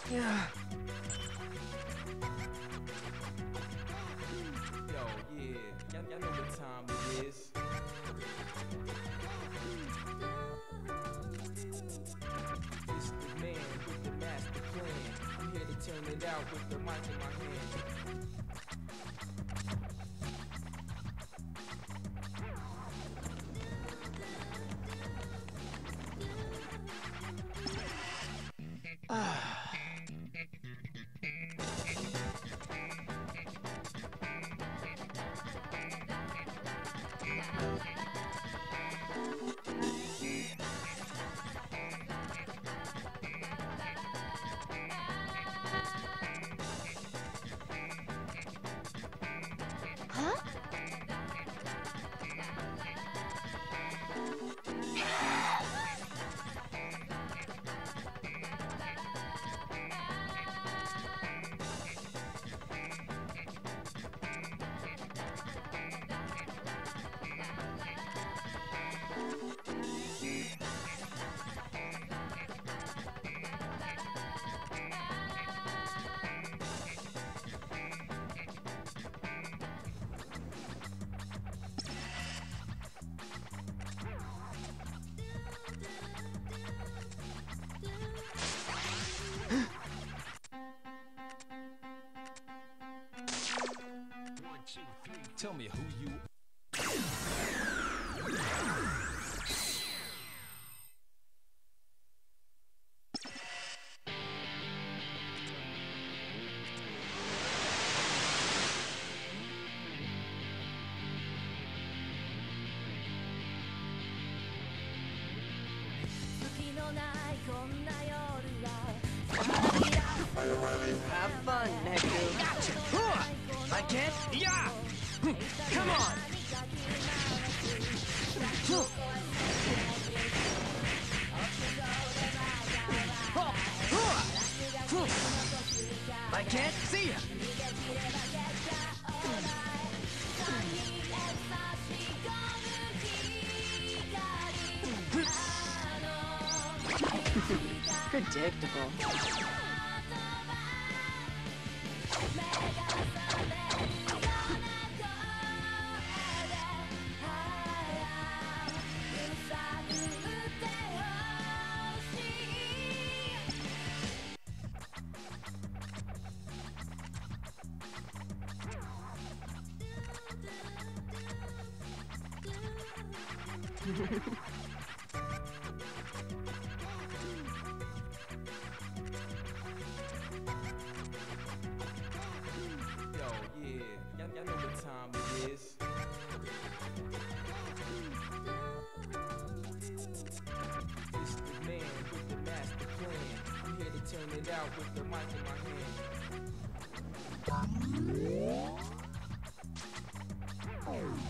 Yeah. Yo, yeah, y'all know what time it is. It's the man with the master plan. I'm here to turn it out with the mic in my hand. Tell me who you Have fun, Neku. Gotcha! I can't? Yeah! Come on! I can't see ya! Predictable. Yo, yeah, y'all know what time it is. It's the man with the master plan. I'm here to turn it out with the mic in my hand.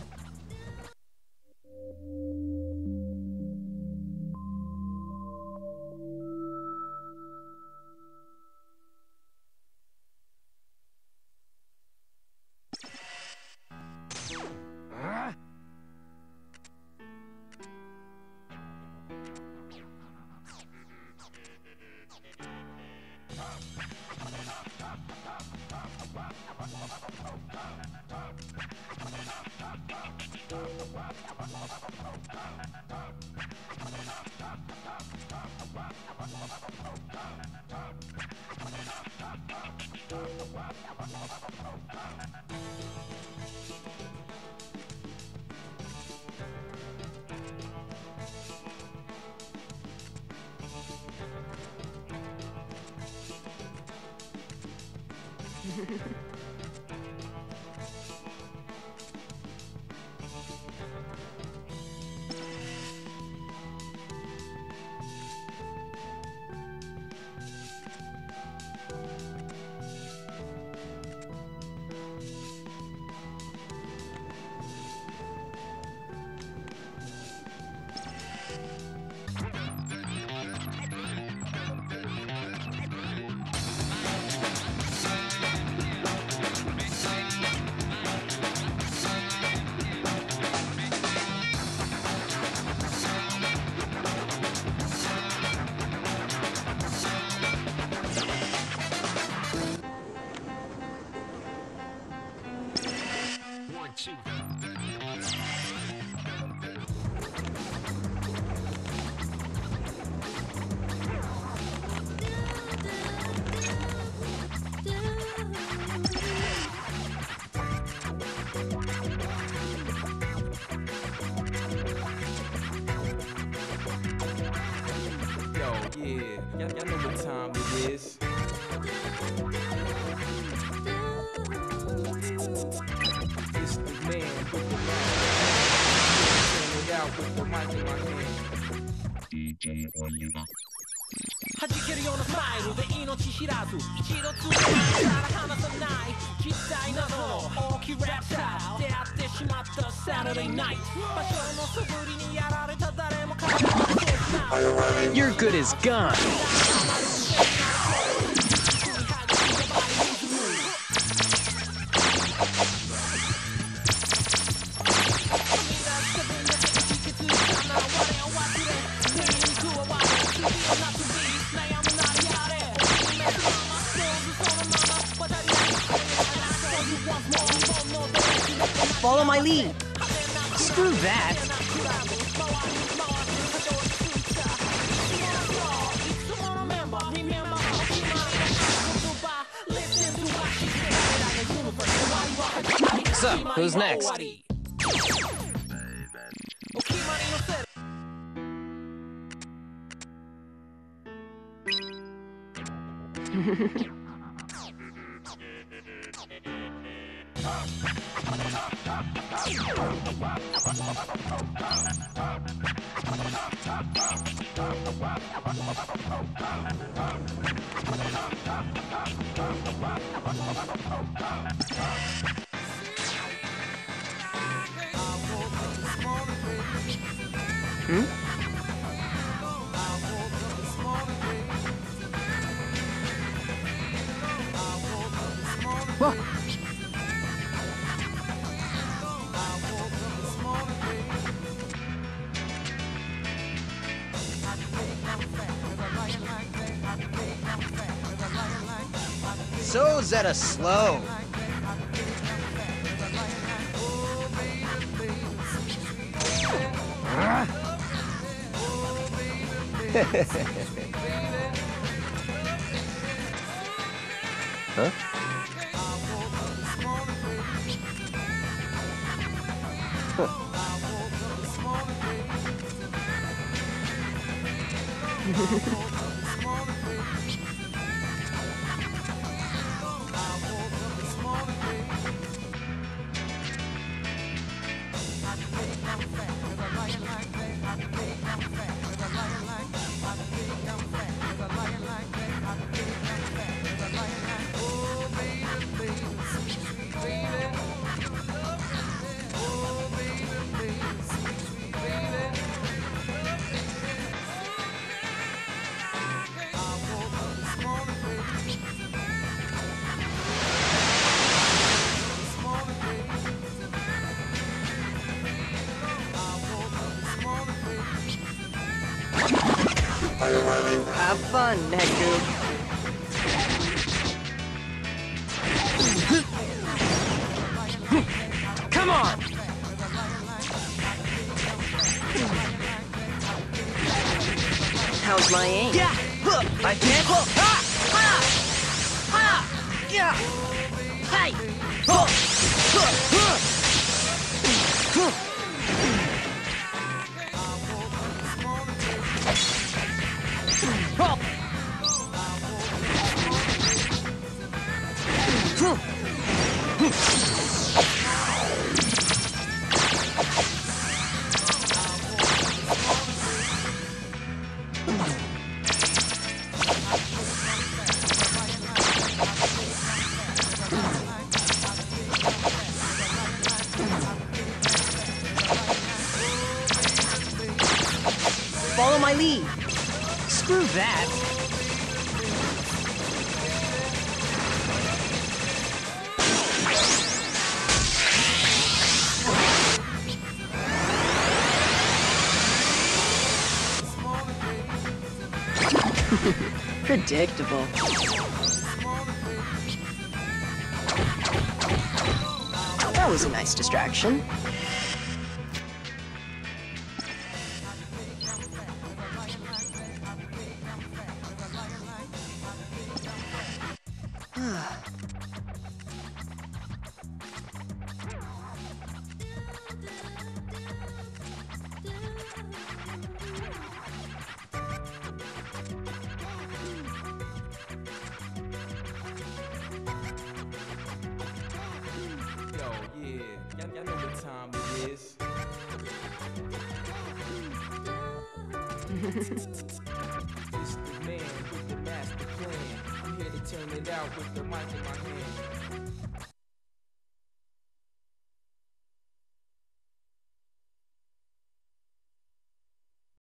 Y'all know what time it is. It's the man with the mic. Turn it out with the mic in my hand. 弾けるようなスマイルで命知らず一度ついたら離さない実体などの大きいラップター出会ってしまった Saturday night 場所の素振りにやられた誰も彼らは You're good as gone. Follow my lead. Screw that. So, who's next? Whoa. So Zeta slow. Huh? Have fun, Neku. Come on! How's my aim? Yeah! I can't. Ha! Ha! Ha! Yeah! Hey! Huh! Huh! Huh! Follow my lead. Screw that. Predictable. That was a nice distraction. This the man with the master plan. I'm here to turn it out with the mic in my hand.